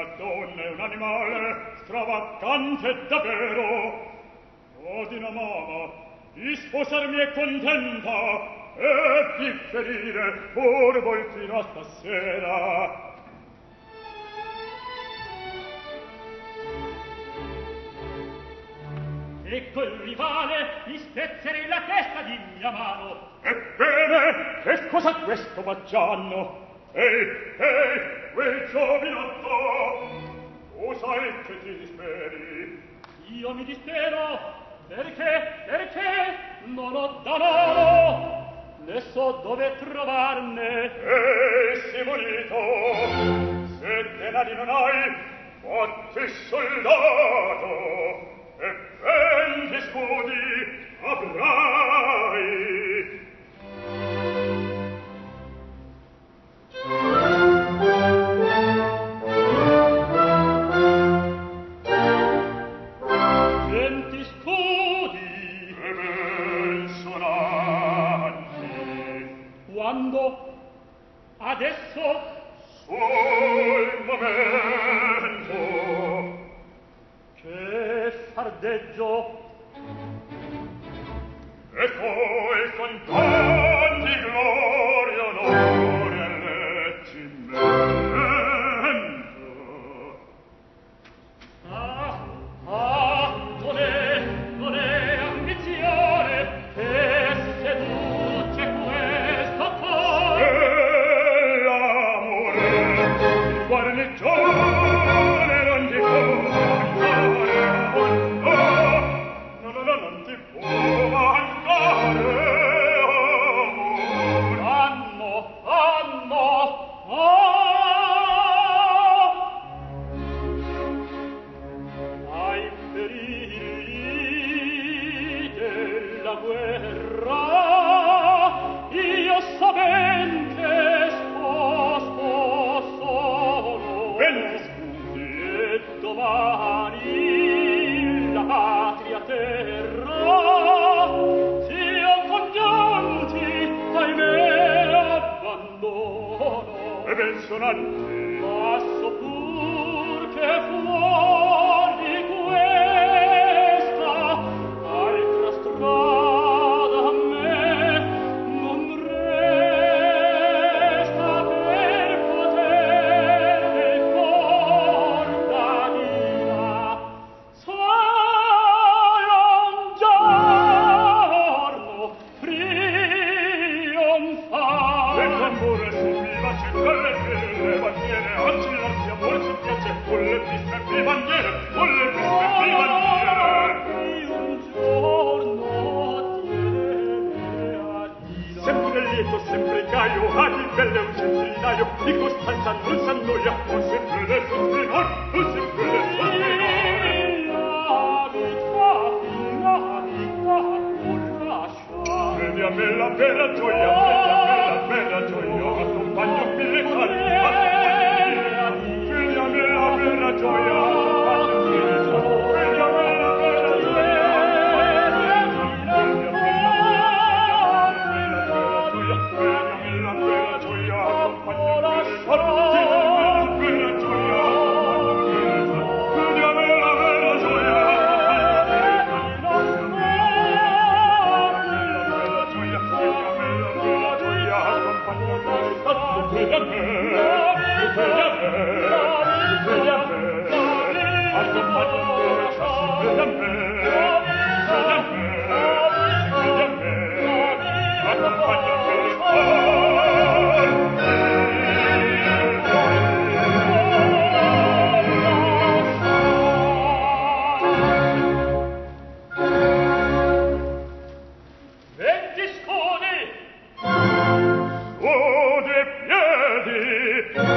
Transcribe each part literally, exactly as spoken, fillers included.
donna è un animale stravagante davvero. Odina mamma, di sposarmi è contenta e di ferire pur voltino stasera. E col rivale mi spezzerei la testa di mia mano. Ebbene, che cosa questo baggianno? Ehi, ehi, quel giovinotto, tu sai che ti disperi. Io mi dispero, perché, perché non ho danaro, ne so dove trovarne. Ehi, Simonito, se denari non hai, fatti soldato, e venti scudi avrai. Venti scudi e ben sonanti. Quando? Adesso? Sul momento. Che fardeggio! E poi con tanti gloria, onore e lettimento. Ah, ah, non è, non è ambizione che seduce questo cuore. E l'amore, il guarnigione non ti può mancare. Oh, no, no, no, non ti può mancare. Anno, anno, ah! Ai perigli della guerra io so ben che sposto sono. Venti scudi. E domani la patria terra sia compianti ahimè abbandono. E ben sonanti. Ma so pur che fuor di questa altra strada a me non resta per poter nel cor d'anima solo un giorno trionfare. E l'amore si viva, c'è quelle che le bandiere, oggi l'ansia amor si piace, con le piste di bandiere, con le piste di bandiere. Un giorno tiene a Dio. Sempre lieto, sempre gaio, a chi belle un centinaio, di costanza non s'annoia, non sempre le sospinor, non sempre le sospinor. La vita, la vita non lascia. Vedi a me la vera gioia, vedi a me la vera gioia, accompagno mille cari, vedi a me la vera gioia, accompagno mille cari, vedi a me la vera gioia, vedi a me la vera gioia, accompagno mille cari, vedi a me la vera gioia, Venti scudi! Scudi piedi!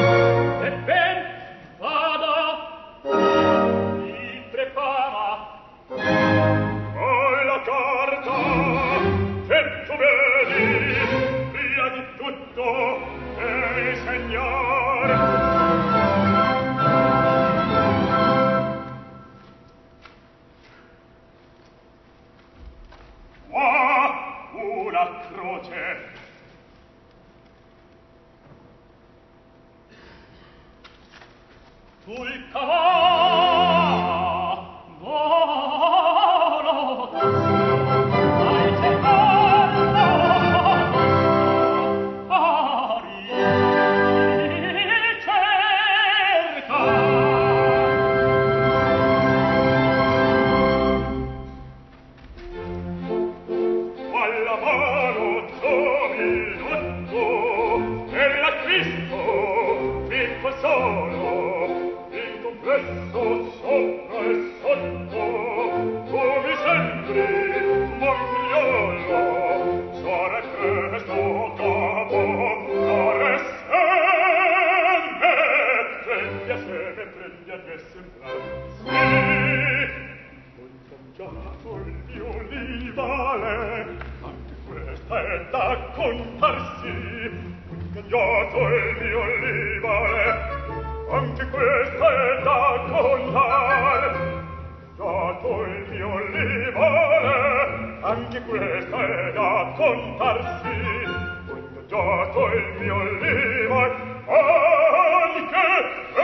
Anche questa è da contarsi, ho ingaggiato il mio livore, anche